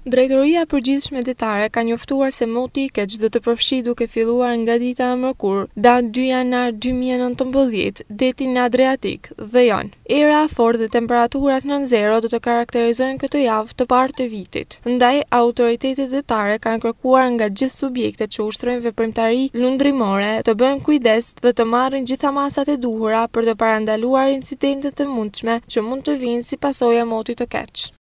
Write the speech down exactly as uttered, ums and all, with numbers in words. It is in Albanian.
Drejtoria e Përgjithshme Detare ka njoftuar se moti i keq do të përfshijë duke filluar nga dita e mërkurë, datë dy janar dy mijë e nëntëmbëdhjetë, detin në Adriatik dhe jon. Era fortë dhe temperaturat nën zero do të karakterizojnë këtë javë të parë të vitit. Ndaj, autoritetet detare kanë kërkuar nga gjithë subjektet që ushtrojnë veprimtari lundrimore të bëjnë kujdes dhe të marrin gjitha masat e duhura për të parandaluar incidentet të mundshme që mund të vinë si pasojë e motit të keq.